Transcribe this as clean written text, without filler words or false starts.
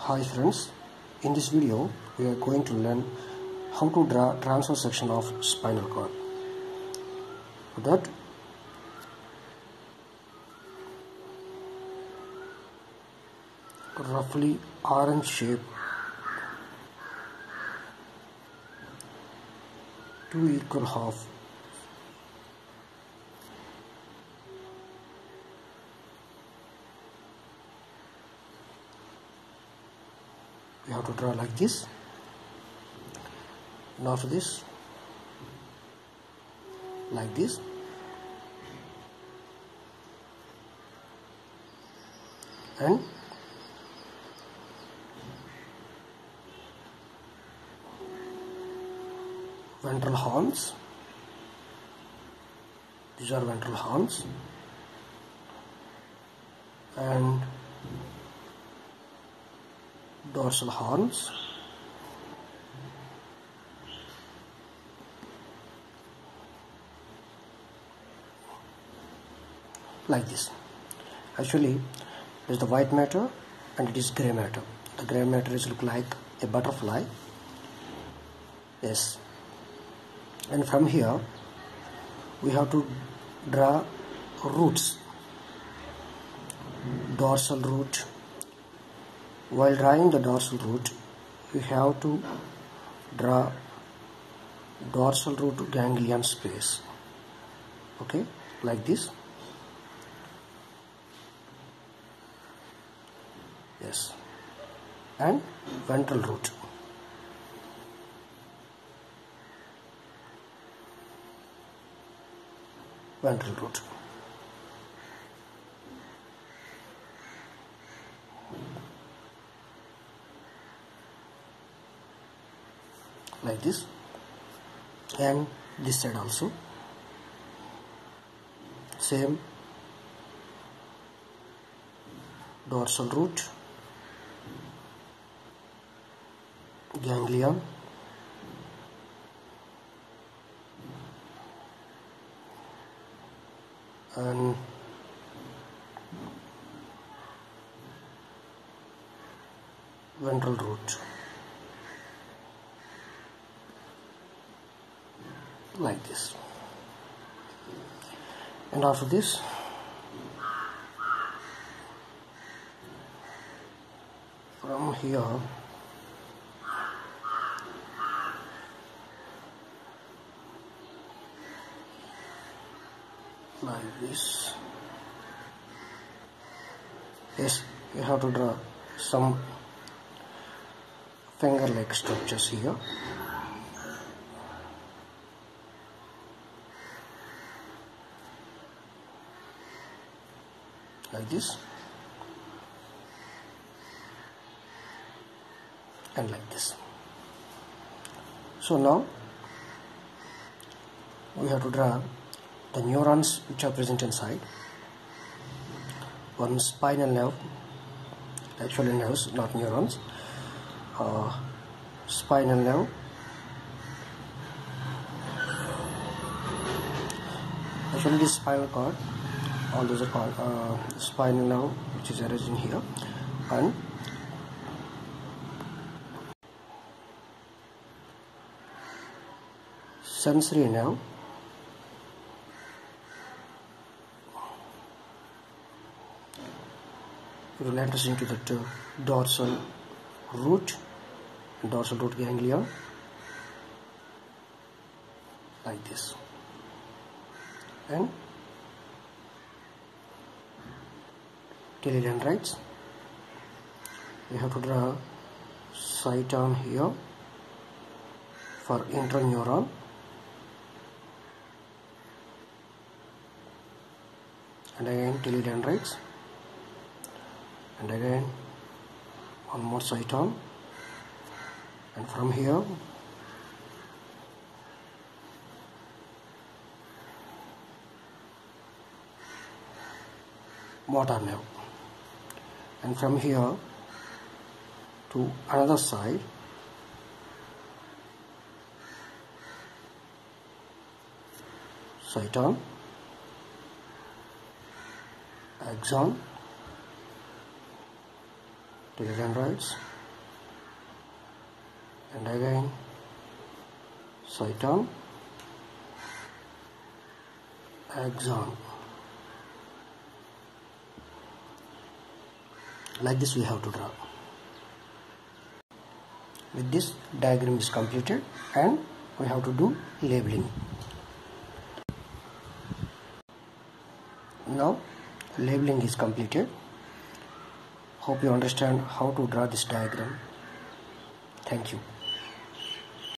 Hi friends, in this video we are going to learn how to draw transverse section of spinal cord. For that, roughly orange shape, two equal half we have to draw like this. And after this, like this, and ventral horns. These are ventral horns, and dorsal horns, like this. Actually, it is the white matter and it is gray matter. The gray matter is look like a butterfly. Yes. And from here we have to draw roots, dorsal root. While drawing the dorsal root, you have to draw dorsal root ganglion space. Okay, like this. Yes. And ventral root. Ventral root. Like this. And this side also. Same. Dorsal root. Ganglion. And ventral root, like this. And after this, from here like this. Yes, you have to draw some finger-like structures here. Like this. And like this. So now we have to draw the neurons which are present inside. One spinal nerve, actually nerves, not neurons. Spinal nerve, actually this spinal cord, all those are called spinal nerve, which is arranged in here, and sensory nerve, it will enter into the dorsal root ganglion, like this. And dendrites, we have to draw sight on here for intraneuron, and again dendrites, and again one more cyton, and from here motor nerve, and from here to another side cyton, axon, dendrites, and again cyton, axon. Like this we have to draw. With this, diagram is completed and we have to do labeling. Now labeling is completed. Hope you understand how to draw this diagram. Thank you.